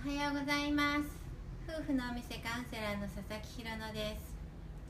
おはようございます。夫婦のお店カウンセラーの佐々木ひろのです。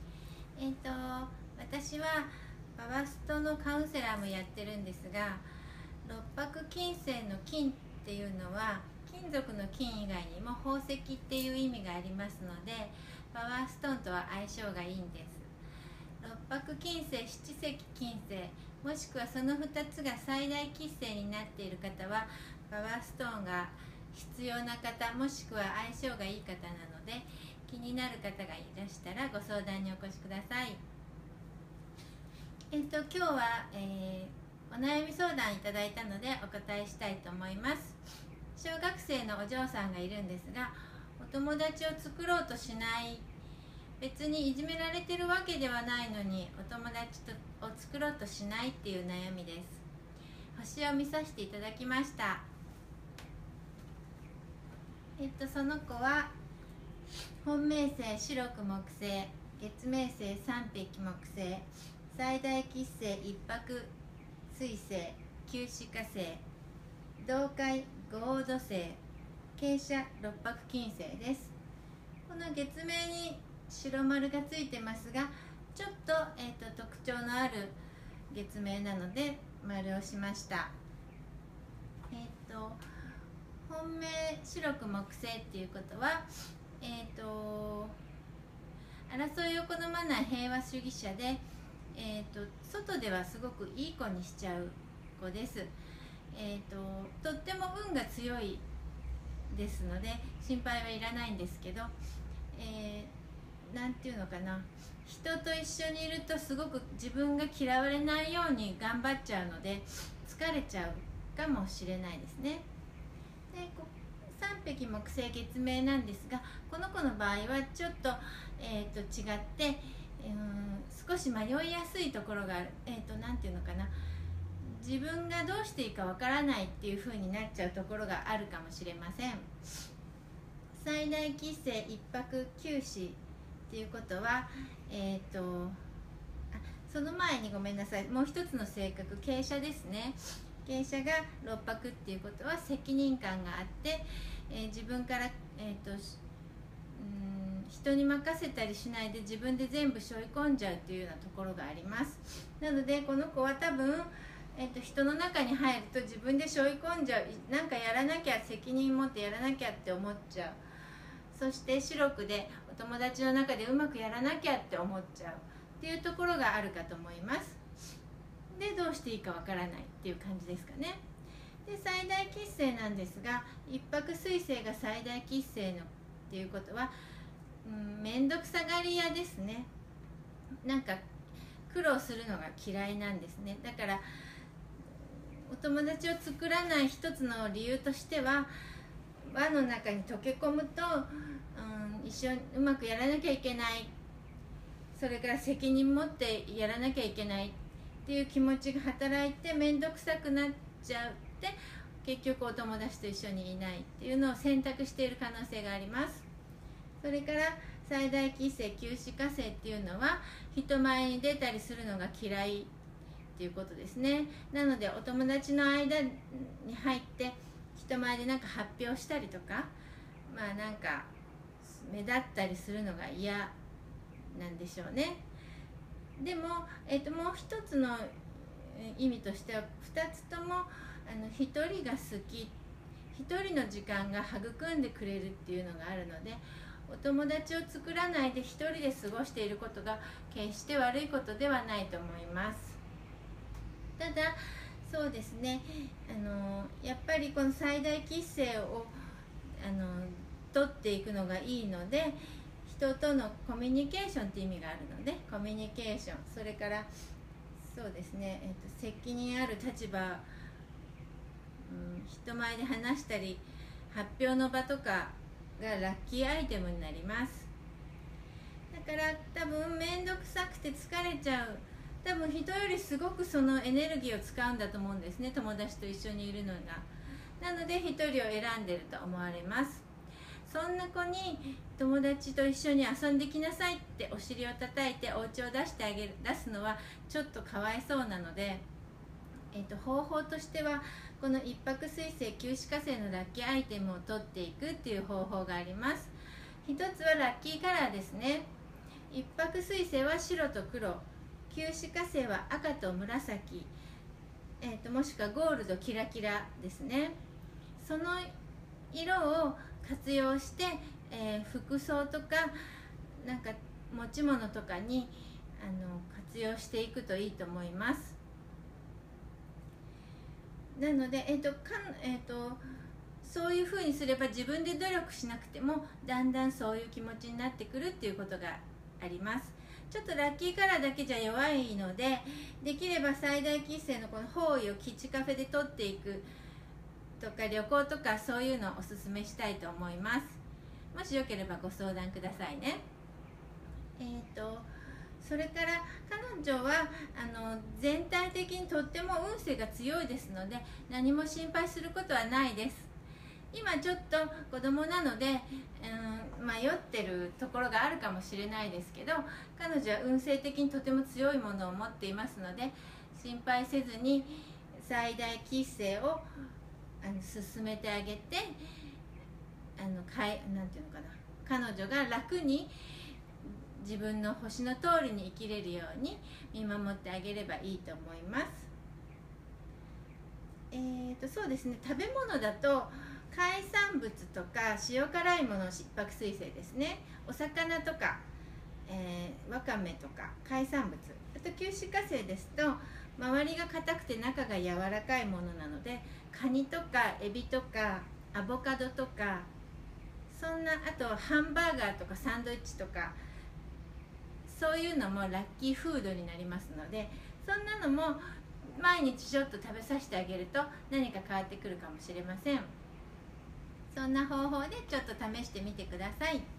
私はパワストのカウンセラーもやってるんですが、六白金星の金っていうのは金属の金以外にも宝石っていう意味がありますので、パワーストーンとは相性がいいんです。六白金星、七石金星、もしくはその2つが最大吉星になっている方はパワーストーンが必要な方、もしくは相性がいい方なので、気になる方がいらしたらご相談にお越しください。今日は、お悩み相談いただいたのでお答えしたいと思います。小学生のお嬢さんがいるんですが、お友達を作ろうとしない、別にいじめられてるわけではないのにお友達を作ろうとしないっていう悩みです。星を見させていただきました。その子は本命星白く木星、月命星三匹木星、最大吉星一白水星、九死火星、同海合土星、傾斜六白金星です。この月命に白丸がついてますが、ちょっと、特徴のある月命なので丸をしました。本命白く木星っていうことは、争いを好まない平和主義者で、外ではすごくいい子にしちゃう子です。とっても運が強いですので心配はいらないんですけど、なんていうのかな、人と一緒にいるとすごく自分が嫌われないように頑張っちゃうので疲れちゃうかもしれないですね。で三匹木星月命なんですが、この子の場合はちょっと、違って、少し迷いやすいところがある。なんていうのかな、自分がどうしていいかわからないっていう風になっちゃうところがあるかもしれません。最大吉星一白九死っていうことは、その前にごめんなさい、もう一つの性格、傾斜ですね。傾斜が六白っていうことは責任感があって、自分から、人に任せたりしないで自分で全部背負い込んじゃうというようなところがあります。なのでこの子は多分、人の中に入ると自分で背負い込んじゃう、なんかやらなきゃ、責任持ってやらなきゃって思っちゃう。そして白くでお友達の中でうまくやらなきゃって思っちゃうっていうところがあるかと思います。でどうしていいかわからないっていう感じですかね。で最大吉星なんですが、一白水星が最大吉星のっていうことは、面倒くさがり屋ですね。なんか苦労するのが嫌いなんですね。だからお友達を作らない一つの理由としては、輪の中に溶け込むと、一緒にうまくやらなきゃいけない、それから責任持ってやらなきゃいけないっていう気持ちが働いて面倒くさくなっちゃうって、結局お友達と一緒にいないっていうのを選択している可能性があります。それから最大吉星九死火星っていうのは人前に出たりするのが嫌いっていうことですね。なのでお友達の間に入って人前でなんか発表したりとか、なんか目立ったりするのが嫌なんでしょうね。でも、もう一つの意味としては、2つとも一人が好き、一人の時間が育んでくれるっていうのがあるので、お友達を作らないで一人で過ごしていることが決して悪いことではないと思います。ただそうですね、やっぱりこの最大吉星を取っていくのがいいので、人とのコミュニケーションって意味があるので、コミュニケーション、それからそうですね、責任ある立場、人前で話したり発表の場とかがラッキーアイテムになります。だから多分面倒くさくて疲れちゃう、多分人よりすごくそのエネルギーを使うんだと思うんですね、友達と一緒にいるのが。なので一人を選んでると思われます。そんな子に友達と一緒に遊んできなさいってお尻を叩いてお家を出すのはちょっとかわいそうなので、 方法としては、この一泊水星九死火星のラッキーアイテムを取っていくっていう方法があります。一つはラッキーカラーですね。一泊水星は白と黒、九死火星は赤と紫、もしくはゴールドキラキラですね。その色を活用して、服装とかなんか持ち物とかに活用していくといいと思います。なので、そういうふうにすれば自分で努力しなくてもだんだんそういう気持ちになってくるっていうことがあります。ちょっとラッキーカラーだけじゃ弱いので、できれば最大吉星のこの方位を基地カフェで取っていくとか、旅行とかそういうのをおすすめしたいと思います。もしよければご相談くださいね。それから彼女は全体的にとっても運勢が強いですので、何も心配することはないです。今ちょっと子供なので、迷ってるところがあるかもしれないですけど、彼女は運勢的にとても強いものを持っていますので、心配せずに最大吉星を進めてあげて、なんていうのかな、彼女が楽に自分の星の通りに生きれるように見守ってあげればいいと思います。そうですね、食べ物だと海産物とか塩辛いもの、一泊水星ですね。お魚とか、わかめとか海産物、あと九死火星ですと周りが硬くて中が柔らかいものなので、カニとかエビとかアボカドとか、そんな、あとハンバーガーとかサンドイッチとか、そういうのもラッキーフードになりますので、そんなのも毎日ちょっと食べさせてあげると何か変わってくるかもしれません。そんな方法でちょっと試してみてください。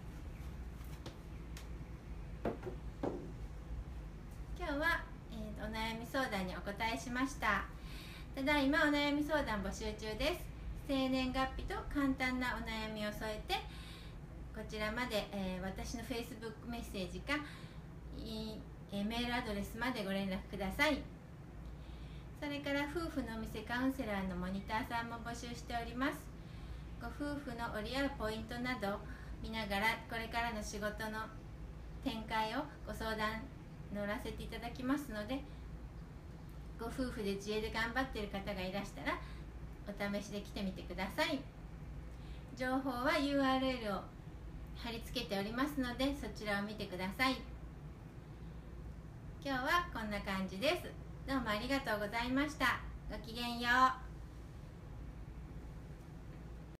今日は、お悩み相談にお答えしました。ただいまお悩み相談募集中です。生年月日と簡単なお悩みを添えてこちらまで、私の Facebook メッセージかメールアドレスまでご連絡ください。それから夫婦のお店カウンセラーのモニターさんも募集しております。ご夫婦の折り合うポイントなど見ながら、これからの仕事の展開をご相談乗らせていただきますので、ご夫婦で自営で頑張っている方がいらしたらお試しで来てみてください。情報は URL を貼り付けておりますので、そちらを見てください。今日はこんな感じです。どうもありがとうございました。ごきげんよう。